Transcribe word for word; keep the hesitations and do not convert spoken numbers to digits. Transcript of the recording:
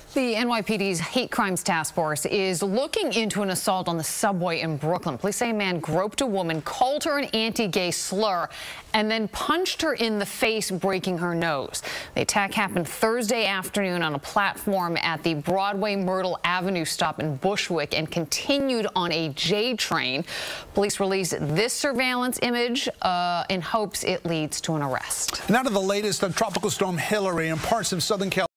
The N Y P D's Hate Crimes Task Force is looking into an assault on the subway in Brooklyn. Police say a man groped a woman, called her an anti-gay slur, and then punched her in the face, breaking her nose. The attack happened Thursday afternoon on a platform at the Broadway Myrtle Avenue stop in Bushwick and continued on a J train. Police released this surveillance image uh, in hopes it leads to an arrest. Now to the latest on Tropical Storm Hillary in parts of Southern California.